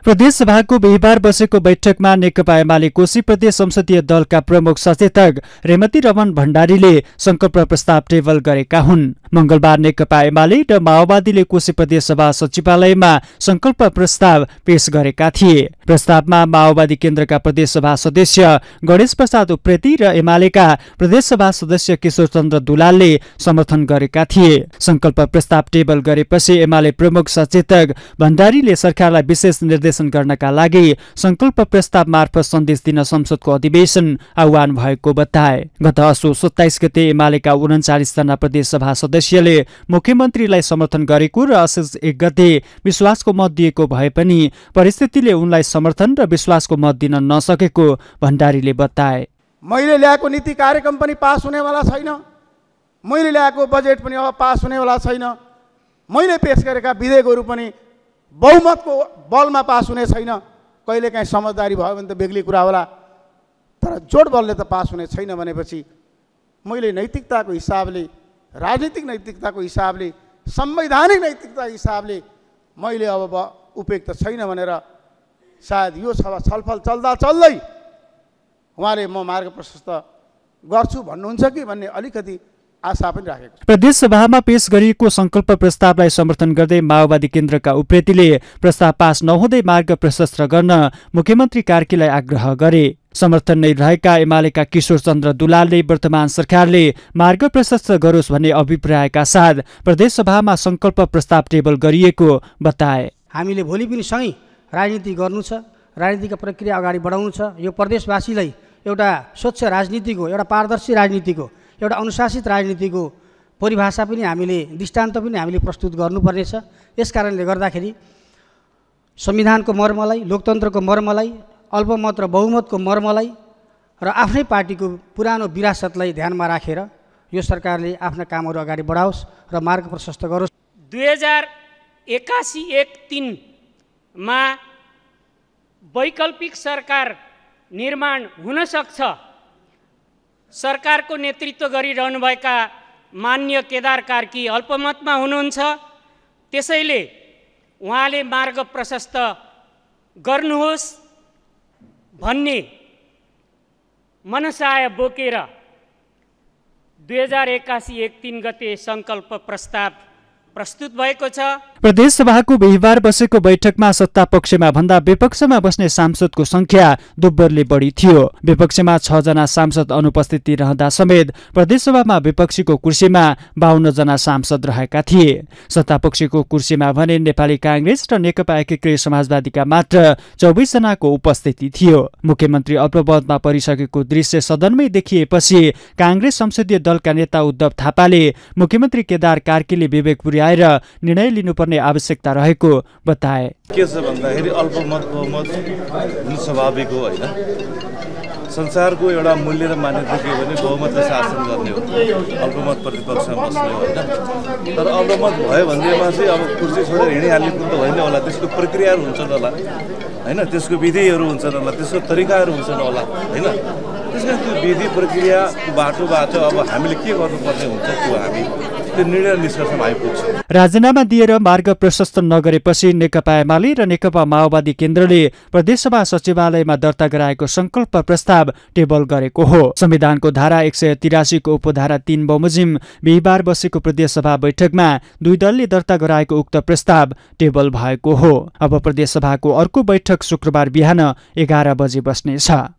प्रदेशसभाको बिहिबार बसेको बैठकमा नेकपा एमाले कोशी प्रदेश संसदीय दलका प्रमुख सचेतक रेमती रमन भण्डारीले संकल्प प्रस्ताव टेबल गरेका हुन्। मंगलबार नेकपा एमाले र माओवादीले कोशी प्रदेश सभा सचिवालयमा संकल्प प्रस्ताव पेश गरेका थिए। प्रस्तावमा माओवादी केन्द्रका प्रदेश सभा सदस्य गणेश प्रसाद उप्रेती र एमालेका प्रदेश सभा सदस्य किशोर चन्द्र दुलालले समर्थन गरेका थिए। संकल्प प्रस्ताव टेबल गरेपछि एमाले प्रमुख सचेतक भण्डारीले सरकारलाई विशेष निर्देशन गर्नका लागि संकल्प प्रस्ताव मार्फत सन्देश दिन संसदको अधिवेशन आह्वान भएको बताए। गत असोज 27 गते एमालेका 39 जना प्रदेश सभा सदस्यले मुख्यमन्त्रीलाई समर्थन गरेको र असोज 1 गते विश्वासको मत दिएको भए पनि परिस्थितिले उनलाई समर्थन र विश्वासको मत दिन नसकेको भण्डारीले बताए। मैले ल्याएको नीति कार्यक्रम पनि पास हुनेवाला छैन, मैले ल्याएको बजेट पनि अब पास हुनेवाला छैन, मैले पेश गरेका विधेयकहरू पनि बहुमतको बलमा पास हुने छैन। कहिलेकाहीँ समझदारी भयो भने त बेग्लै कुरा होला, तर जोड बलले त पास हुने छैन भनेपछि मैले नैतिकताको हिसाबले, राजनीतिक नैतिकताको हिसाबले, संवैधानिक नैतिकताको हिसाबले मैले अब उपयुक्त छैन भनेर सायद यो छलफल चल्दा चल्दै उहाँले म मार्ग प्रशस्त गर्छु भन्नुहुन्छ कि भन्ने अलिकति आशा पनि राखेको। प्रदेश सभामा पेश गरिएको संकल्प प्रस्तावलाई समर्थन गर्दै माओवादी केन्द्रका उप्रेतीले प्रस्ताव पास नहुँदै मार्ग प्रशस्त गर्न मुख्यमन्त्री कार्कीलाई आग्रह गरे। समर्थन नै रहेका एमालेका किशोर चन्द्र दुलालले वर्तमान सरकारले मार्ग प्रशस्त गरोस् भन्ने अभिप्रायका साथ प्रदेश सभामा संकल्प प्रस्ताव टेबल गरिएको बताए। हामीले भोलि पनि सँगै राजनीति गर्नु छ, राजनीतिका प्रक्रिया अगाडि बढाउनु छ। यो प्रदेशवासीलाई एउटा स्वच्छ राजनीतिको, एउटा पारदर्शी राजनीतिको, एउटा अनुशासित राजनीतिको परिभाषा पनि हामीले, दृष्टान्त पनि हामीले प्रस्तुत गर्नुपर्नेछ। यस कारणले गर्दाखेरि संविधानको मर्मलाई, लोकतन्त्रको मर्मलाई, अल्पमत र बहुमतको मर्मलाई र आफ्नै पार्टीको पुरानो विरासतलाई ध्यानमा राखेर यो सरकारले आफ्ना कामहरू अगाडि बढाओस् र मार्ग प्रशस्त गरोस्। 2081-13 मा वैकल्पिक सरकार निर्माण हुन सक्छ। सरकारको नेतृत्व गरिरहनुभएका मान्य केदार कार्की अल्पमतमा हुनुहुन्छ, त्यसैले उहाँले मार्ग प्रशस्त गर्नुहोस् भन्ने मनसाय बोकेर 2081-13 गते संकल्प प्रस्ताव प्रस्तुत भएको छ। प्रदेश सभाको बिहिबार बसेको बैठकमा सत्ता पक्षमा भन्दा विपक्षमा बस्ने सांसदको संख्या दुब्बरले बढी थियो। विपक्षमा 6 जना सांसद अनुपस्थिति रहँदा समेत प्रदेशसभामा विपक्षीको कुर्सीमा 52 जना सांसद रहेका थिए। सत्तापक्षीको कुर्सीमा भने नेपाली कांग्रेस र नेकपा एकीकृत समाजवादीका मात्र 24 जनाको उपस्थिति थियो। मुख्यमन्त्री अल्पमतमा परिसकेको दृश्य सदनमै देखिएपछि कांग्रेस संसदीय दलका नेता उद्धव थापाले मुख्यमन्त्री केदार कार्कीले विवेक पुर्याएर निर्णय लिनुपर्ने आवश्यकता रहेको बताए। के छ भन्दाखेरि अल्पमत बहुमत हुनु स्वाभाविक हो हैन। संसारको एउटा मूल्य र मान्यता के भने बहुमतले शासन गर्ने हो, अल्पमत प्रतिपक्षमा बस्ने हो हैन। तर अल्पमत भयो भनेमा चाहिँ अब कुर्सी छोडेर हिँडिहाल्ने कुरो त होइन होला। त्यसको प्रक्रियाहरू हुन्छन् होला हैन, त्यसको विधिहरू हुन्छन् होला, त्यसको तरिकाहरू हुन्छन् होला हैन। त्यसमा त्यो विधि प्रक्रियाको बाटोबाट अब हामीले के गर्नुपर्ने हुन्छ त्यो हामी त्यो निर्णय निष्कर्षमा आइपुग्छौँ। राजीनामा दिएर मार्ग प्रशस्त नगरेपछि नेकपा एमाले र नेकपा माओवादी केन्द्रले प्रदेशसभा सचिवालयमा दर्ता गराएको संकल्प प्रस्ताव टेबल गरेको हो। संविधानको धारा 183 को उपधारा 3 बमोजिम बिहिबार बसेको प्रदेशसभा बैठकमा 2 दलले दर्ता गराएको उक्त प्रस्ताव टेबल भएको हो। अब प्रदेशसभाको अर्को बैठक शुक्रबार बिहान 11 बजे बस्नेछ।